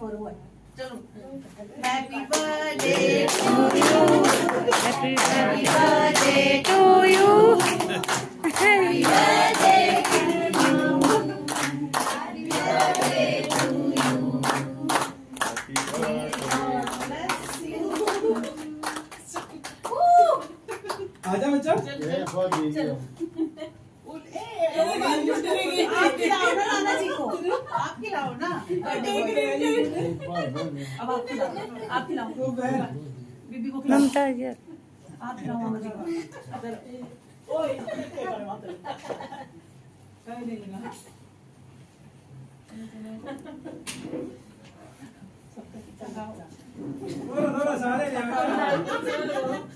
Forward. चलो happy birthday to you, happy birthday to you, happy birthday to you, happy birthday to you, आजा बच्चा। चलो आप खिलाओ ना नाना जी को, आप खिलाओ ना। अब आप खिलाओ, आप खिलाओ बीबी को खिलाओ। ममता जी आप खिलाओ मामा जी को। थोड़ा सारे